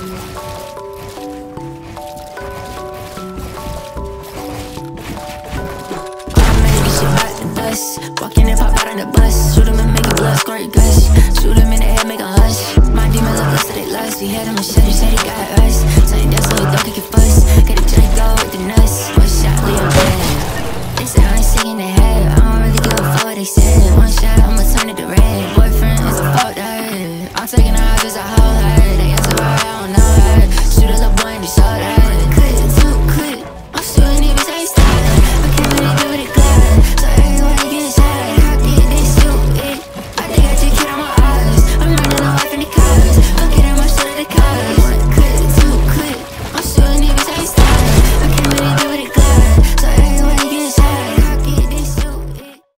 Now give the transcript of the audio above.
Walk in and pop out on the bus. Shoot him and make a blood squirt gush. Shoot him in the head.